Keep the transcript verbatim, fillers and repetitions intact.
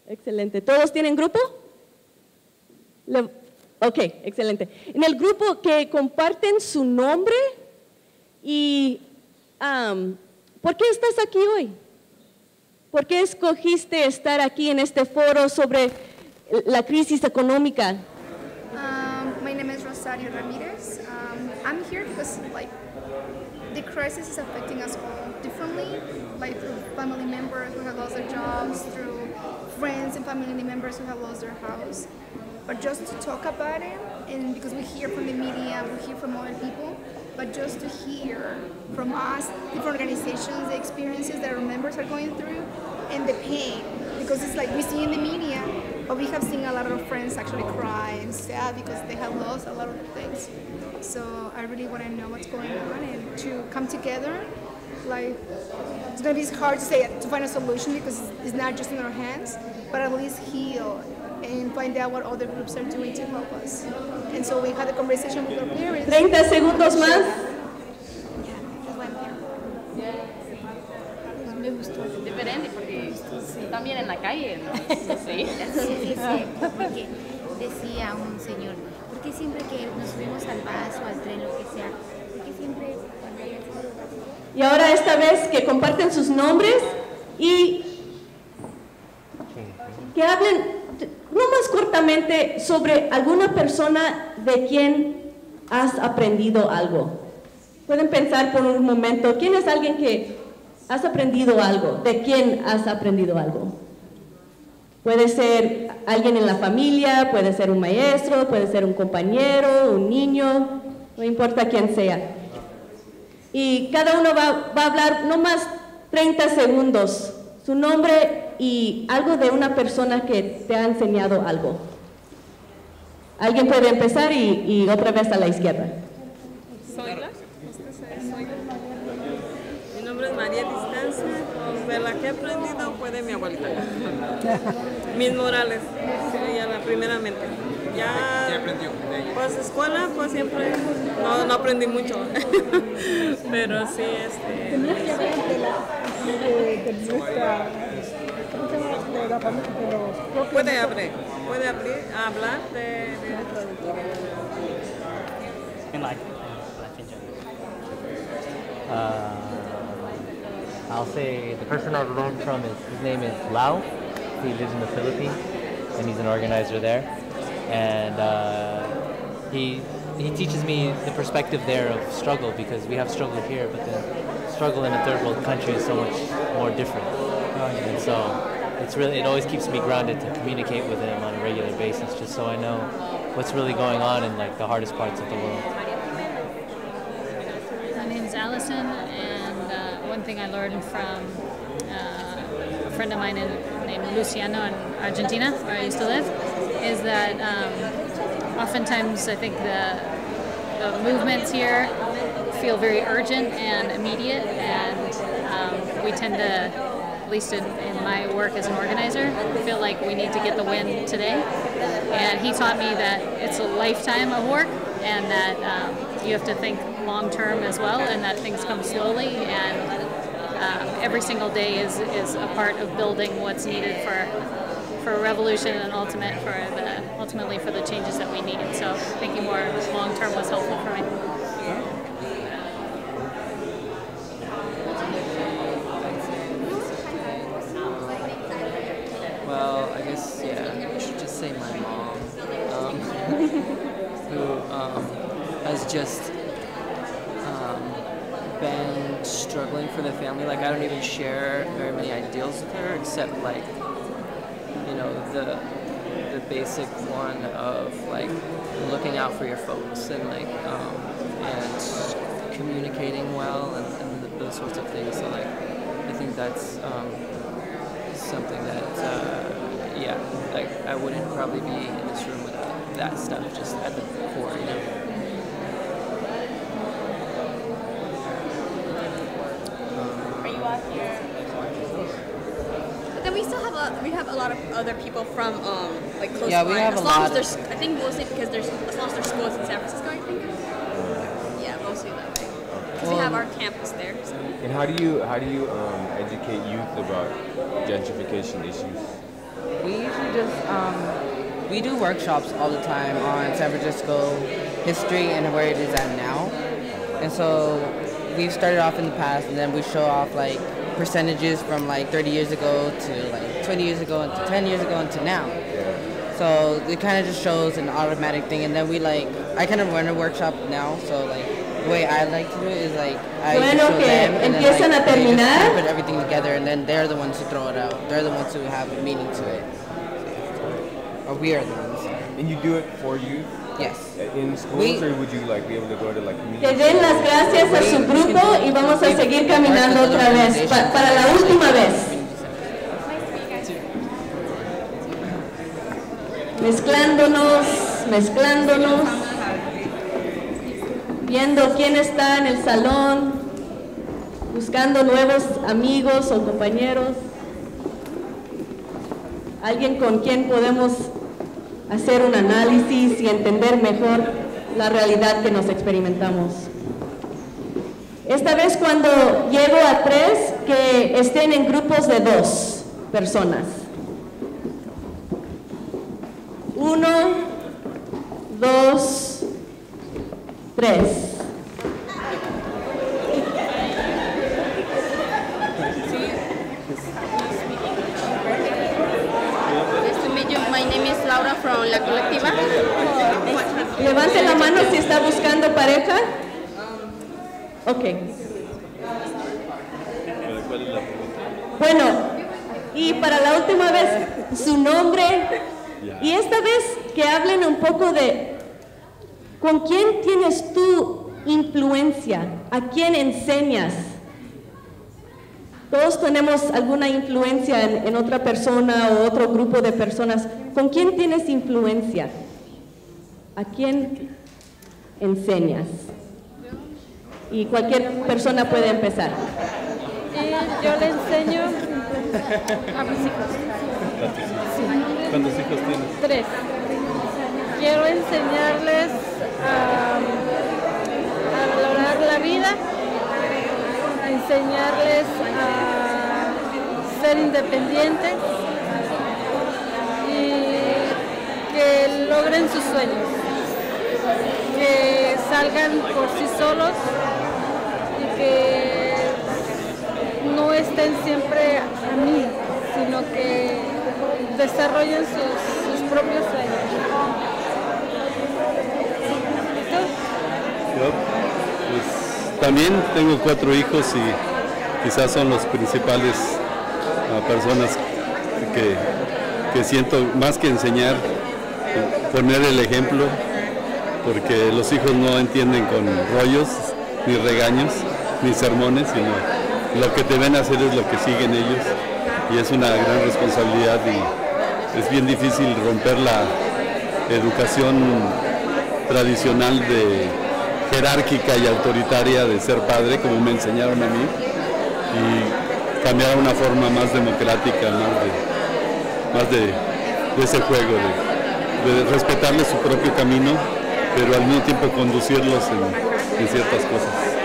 Excelente. ¿Todos tienen grupo? Le, ok, excelente. En el grupo que comparten su nombre y um, ¿por qué estás aquí hoy? ¿Por qué escogiste estar aquí en este foro sobre la crisis económica? Um, my name is Rosario Ramirez. Um, I'm here because like the crisis is affecting us all differently, like through family members who have lost their jobs, through friends and family members who have lost their house. But just to talk about it, and because we hear from the media, we hear from other people, but just to hear from us, different organizations, the experiences that our members are going through, and the pain. Because it's like we see in the media, but we have seen a lot of our friends actually cry and sad because they have lost a lot of things. So I really want to know what's going on and to come together. Like, it's going to be hard to say to find a solution because it's not just in our hands, but at least heal and find out what other groups are doing to help us. And so we had a conversation with our parents. treinta segundos más. Me gustó. Diferente porque también en la calle, ¿no? Sí. Sí, sí, sí, porque decía un señor, ¿por qué siempre que nos subimos al bus o al tren, lo que sea, por qué siempre cuando hay algo vacío? Y ahora esta vez que comparten sus nombres y que hablen no más cortamente sobre alguna persona de quien has aprendido algo. Pueden pensar por un momento, ¿quién es alguien que has aprendido algo? ¿De quién has aprendido algo? Puede ser alguien en la familia, puede ser un maestro, puede ser un compañero, un niño, no importa quién sea. Y cada uno va, va a hablar no más treinta segundos, su nombre y algo de una persona que te ha enseñado algo. Alguien puede empezar y, y otra vez a la izquierda. Soyla. Mi nombre es María Distancia. De la que he aprendido fue de mi abuelita. Mis Morales, ella la primeramente. Ya, ¿Qué aprendió de ella? Pues escuela, pues siempre, no, no aprendí mucho, pero sí, este... ¿Tenías que hablar de la, de, de nuestra, ¿cómo se llama? De la familia, de los propios... Puede abrir, puede abrir, hablar de... de in like uh, I'll say the person I've learned from is, his name is Lau. He lives in the Philippines and he's an organizer there. And uh, he he teaches me the perspective there of struggle, because we have struggle here, but the struggle in a third world country is so much more different. And so it's really, it always keeps me grounded to communicate with him on a regular basis, just so I know what's really going on in like the hardest parts of the world. My name's Allison, and uh, one thing I learned from uh, a friend of mine in, named Luciano in Argentina, where I used to live, is that um, oftentimes I think the, the movements here feel very urgent and immediate, and um, we tend to, at least in, in my work as an organizer, feel like we need to get the win today. And he taught me that it's a lifetime of work, and that um, you have to think long term as well, and that things come slowly, and um, every single day is, is a part of building what's needed for for revolution and ultimate for the ultimately for the changes that we need. So thinking more long term was helpful for me. Well, I guess yeah, I should just say my mom, um, who um, has just um, been struggling for the family. Like, I don't even share very many ideals with her, except like, you know, the the basic one of like looking out for your folks and like um, and communicating well and, and those sorts of things. So like, I think that's um, something that uh, yeah, like I wouldn't probably be in this room without that stuff just at the core, you know. Are you out here? But then we still have a we have a lot of other people from um like close Yeah, by. we have as a long lot as there's I think mostly because there's as long as there's schools in San Francisco, I think. Yeah, mostly that way. Because we have our campus there. So. And how do you how do you um, educate youth about gentrification issues? We just, um, we do workshops all the time on San Francisco history and where it is at now. And so we've started off in the past, and then we show off like percentages from like thirty years ago to like twenty years ago and to ten years ago and to now. So it kind of just shows an automatic thing, and then we like, I kind of run a workshop now, so like the way I like to do it is like I bueno, just show que them, and then empiezan like, a they terminar. just put everything together, and then they're the ones who throw it out. They're the ones who have a meaning to it. Or we are the ones. And you do it for youth? Yes. In schools, We- or would you like be able to go to like Que meetings? den las gracias a su grupo y vamos a seguir caminando otra vez, pa- para la última vez. Mezclándonos, mezclándonos, viendo quién está en el salón, buscando nuevos amigos o compañeros, alguien con quien podemos hacer un análisis y entender mejor la realidad que nos experimentamos. Esta vez cuando llego a tres, que estén en grupos de dos personas. Uno, dos, tres. Nice to meet you. My name is Laura from La Colectiva. Levante la mano si está buscando pareja. Ok. Bueno, y para la última vez, su nombre. Y esta vez que hablen un poco de con quién tienes tú influencia, a quién enseñas. Todos tenemos alguna influencia en, en otra persona o otro grupo de personas. ¿Con quién tienes influencia? ¿A quién enseñas? Y cualquier persona puede empezar. Y yo le enseño a mis hijos. ¿Cuántos hijos tienes? Tres. Quiero enseñarles a, a valorar la vida, a enseñarles a ser independientes y que logren sus sueños, que salgan por sí solos y que no estén siempre a mí, sino que desarrollen sus, sus propios sueños. ¿Y tú? Yo, pues, también tengo cuatro hijos y quizás son los principales uh, personas que, que siento más que enseñar, poner el ejemplo, porque los hijos no entienden con rollos, ni regaños, ni sermones, sino lo que te ven hacer es lo que siguen ellos, y es una gran responsabilidad y es bien difícil romper la educación tradicional de jerárquica y autoritaria de ser padre, como me enseñaron a mí, y cambiar a una forma más democrática, más de, más de, de ese juego, de, de respetarles su propio camino, pero al mismo tiempo conducirlos en, en ciertas cosas.